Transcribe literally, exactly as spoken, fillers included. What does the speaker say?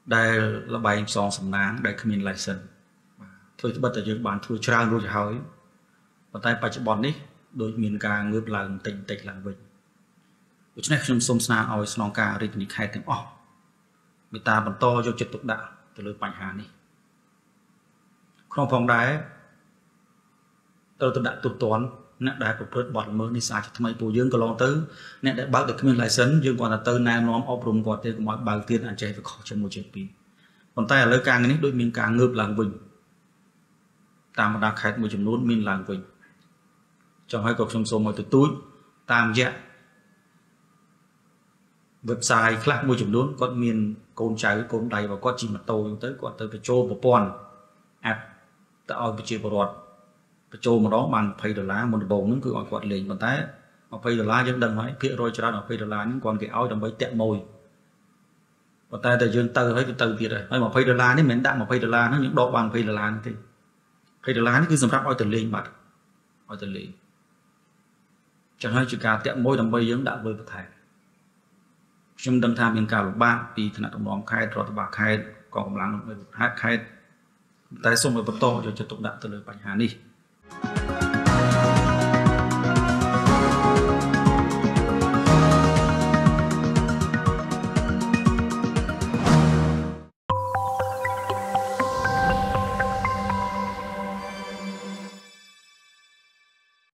ដែលលបែងផ្សងសំណាងដែលគ្មាន license ធ្វើត្បិតតែយើងបានធ្វើច្រើនរួចហើយប៉ុន្តែបច្ចុប្បន្ននេះដូចមានការងើបឡើងតិចតិចឡើងវិញដូច្នេះខ្ញុំសូមស្នើឲ្យស្នងការរាជធានីខេត្តទាំងអស់មេត្តាបន្តយកចិត្តទុកដាក់ទៅលើបញ្ហានេះក្នុងផងដែរត្រូវទៅដាក់ទោសទណ្ឌអ្នកដែលប្រព្រឹត្តបទល្មើសនេះស្អាតថ្មីពួកយើងក៏ឡងទៅអ្នកដែលបើកតែគ្មាន license យើងគាត់ទៅណែនាំអប់រំគាត់ទេកុំឲ្យបើកទៀតអញ្ចេះវាខុសជាមួយជាពីរប៉ុន្តែឥឡូវការងារនេះដូចមានការងើបឡើងវិញតាមបណ្ដាខេត្តមួយចំនួនមានឡើងវិញចង់ឲ្យក៏ខ្ញុំសូមឲ្យទទូចតាមរយៈ website ខ្លះមួយចំនួនគាត់មានកូនចៅកូនដៃរបស់គាត់ជិះម៉ូតូទៅគាត់ទៅបញ្ចូលប្រព័ន្ធ app ទៅឲ្យប្រជាពលរដ្ឋបញ្ចូលម្ដងបានยี่สิบដុល្លារមុនដំបូងហ្នឹងគឺឲ្យគាត់លេងប៉ុន្តែยี่สิบដុល្លារយើងដឹងហើយភាគរយច្រើនยี่สิบដុល្លារហ្នឹងគាត់គេឲ្យដើម្បីតាក់ម៉ួយប៉ុន្តែតែយើងទៅហើយវាទៅទៀតហើយហើយยี่สิบដុល្លារនេះមិនមែនដាក់ยี่สิบដុល្លារហ្នឹងយើងដកបានยี่สิบដុល្លារទេยี่สิบដុល្លារនេះគឺសម្រាប់ឲ្យទៅលេងបាត់ឲ្យទៅលេងចឹងហើយជាការតាក់ម៉ួយដើម្បីយើងដាក់លុយបន្ថែមខ្ញុំដឹងថាមានការលំបាកពីឋានៈតំណងខេត្តរដ្ឋបាលខេត្តកងកម្លាំងហេតុខេត្តតែសូមឲ្យបន្តយកចិត្តទុកដាក់ទៅលើបញ្ហានេះ